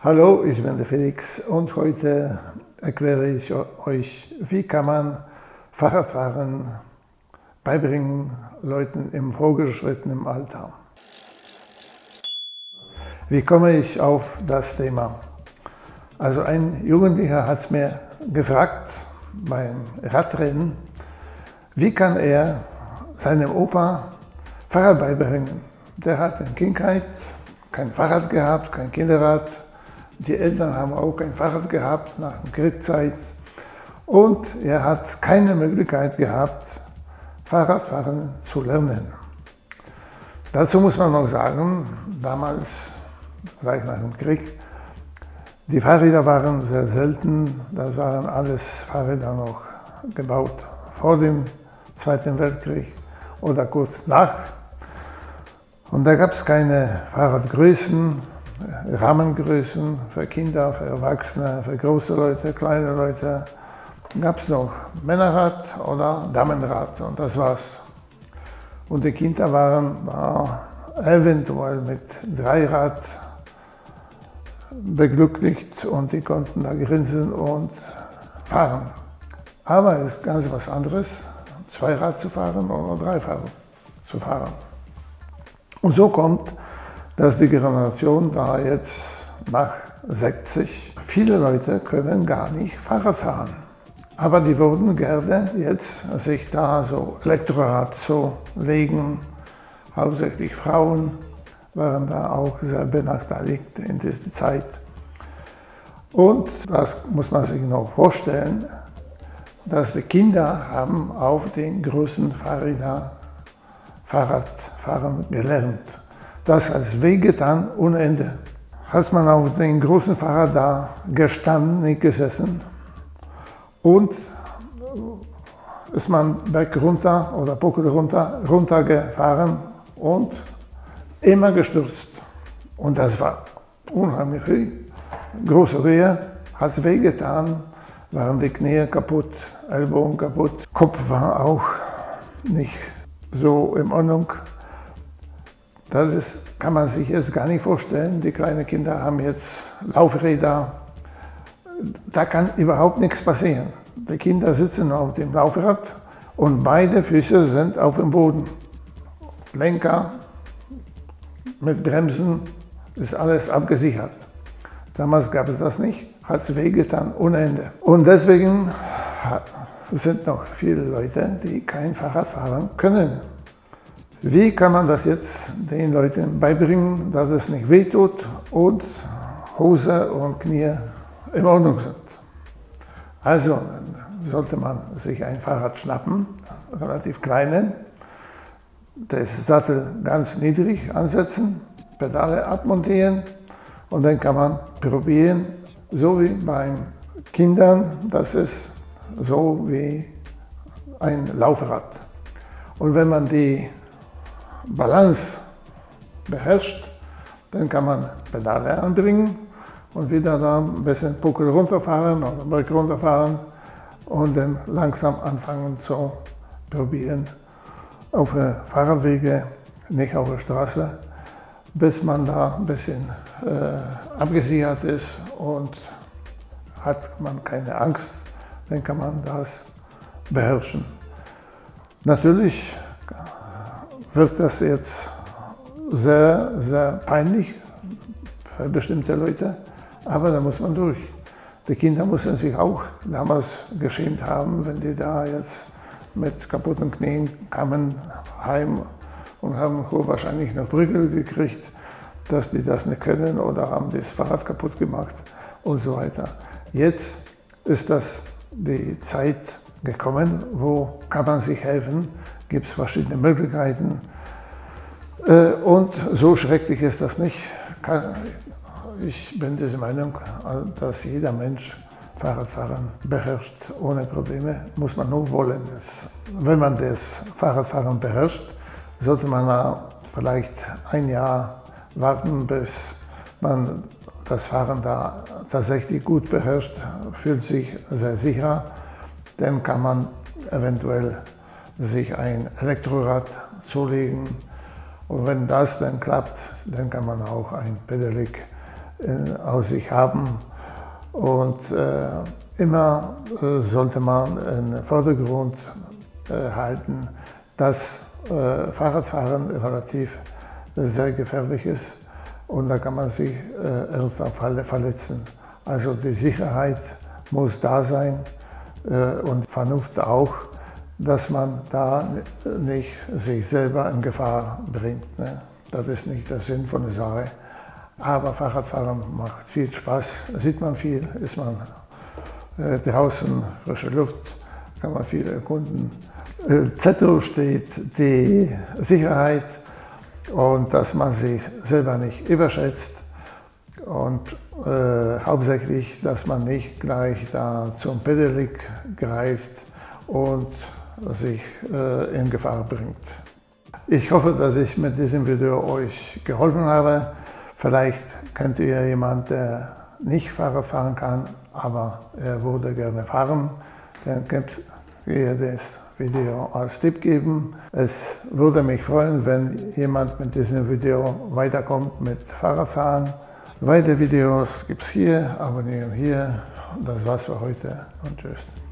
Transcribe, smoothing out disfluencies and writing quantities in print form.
Hallo, ich bin der Felix und heute erkläre ich euch, wie kann man Fahrradfahren beibringen Leuten im vorgeschrittenen Alter. Wie komme ich auf das Thema? Also ein Jugendlicher hat mir gefragt beim Radrennen, wie kann er seinem Opa Fahrrad beibringen. Der hat in Kindheit kein Fahrrad gehabt, kein Kinderrad. Die Eltern haben auch kein Fahrrad gehabt nach der Kriegszeit und er hat keine Möglichkeit gehabt, Fahrradfahren zu lernen. Dazu muss man noch sagen, damals, gleich nach dem Krieg, die Fahrräder waren sehr selten, das waren alles Fahrräder noch gebaut vor dem Zweiten Weltkrieg oder kurz nach. Und da gab es keine Fahrradgrößen, Rahmengrößen für Kinder, für Erwachsene, für große Leute, kleine Leute. Gab es noch Männerrad oder Damenrad und das war's. Und die Kinder waren eventuell mit Dreirad beglückt und die konnten da grinsen und fahren. Aber es ist ganz was anderes, Zweirad zu fahren oder Dreirad zu fahren. Und so kommt, dass die Generation da jetzt nach 60, viele Leute können gar nicht Fahrrad fahren. Aber die würden gerne jetzt sich da so Elektrorad zu legen. Hauptsächlich Frauen waren da auch sehr benachteiligt in dieser Zeit. Und das muss man sich noch vorstellen, dass die Kinder haben auf den großen Fahrrädern Fahrradfahren gelernt. Das hat wehgetan ohne Ende. Hat man auf den großen Fahrrad da gestanden, nicht gesessen und ist man Berg runter oder Buckel runtergefahren und immer gestürzt. Und das war unheimlich große Wehe, hat wehgetan, waren die Knie kaputt, Ellbogen kaputt, Kopf war auch nicht so in Ordnung. Das kann man sich jetzt gar nicht vorstellen. Die kleinen Kinder haben jetzt Laufräder. Da kann überhaupt nichts passieren. Die Kinder sitzen auf dem Laufrad und beide Füße sind auf dem Boden. Lenker mit Bremsen ist alles abgesichert. Damals gab es das nicht, hat es wehgetan ohne Ende. Und deswegen sind noch viele Leute, die kein Fahrrad fahren können. Wie kann man das jetzt den Leuten beibringen, dass es nicht wehtut und Hose und Knie in Ordnung sind? Also sollte man sich ein Fahrrad schnappen, relativ kleinen, das Sattel ganz niedrig ansetzen, Pedale abmontieren und dann kann man probieren, so wie bei Kindern, das ist so wie ein Laufrad. Und wenn man die Balance beherrscht, dann kann man Pedale anbringen und wieder da ein bisschen Buckel runterfahren oder Berg runterfahren und dann langsam anfangen zu probieren auf Fahrradwege, nicht auf der Straße, bis man da ein bisschen abgesichert ist und hat man keine Angst, dann kann man das beherrschen. Natürlich wird das jetzt sehr, sehr peinlich für bestimmte Leute, aber da muss man durch. Die Kinder mussten sich auch damals geschämt haben, wenn die da jetzt mit kaputten Knien kamen heim und haben wahrscheinlich noch Prügel gekriegt, dass die das nicht können oder haben das Fahrrad kaputt gemacht und so weiter. Jetzt ist das die Zeit gekommen, wo kann man sich helfen, gibt es verschiedene Möglichkeiten und so schrecklich ist das nicht. Ich bin dieser Meinung, dass jeder Mensch Fahrradfahren beherrscht ohne Probleme, muss man nur wollen. Wenn man das Fahrradfahren beherrscht, sollte man vielleicht ein Jahr warten, bis man das Fahren da tatsächlich gut beherrscht, fühlt sich sehr sicher, dann kann man eventuell sich ein Elektrorad zulegen und wenn das dann klappt, dann kann man auch ein Pedelec aus sich haben. Und immer sollte man im Vordergrund halten, dass Fahrradfahren relativ sehr gefährlich ist und da kann man sich ernsthaft verletzen. Also die Sicherheit muss da sein und Vernunft auch, dass man da nicht sich selber in Gefahr bringt. Ne? Das ist nicht der Sinn von der Sache. Aber Fahrradfahren macht viel Spaß, sieht man viel, ist man draußen, frische Luft, kann man viel erkunden. Zettel steht die Sicherheit und dass man sich selber nicht überschätzt und hauptsächlich, dass man nicht gleich da zum Pedelec greift und sich in Gefahr bringt. Ich hoffe, dass ich mit diesem Video euch geholfen habe. Vielleicht kennt ihr jemanden, der nicht Fahrrad fahren kann, aber er würde gerne fahren. Dann könnt ihr das Video als Tipp geben. Es würde mich freuen, wenn jemand mit diesem Video weiterkommt mit Fahrradfahren. Weitere Videos gibt es hier, abonnieren hier. Das war's für heute und tschüss.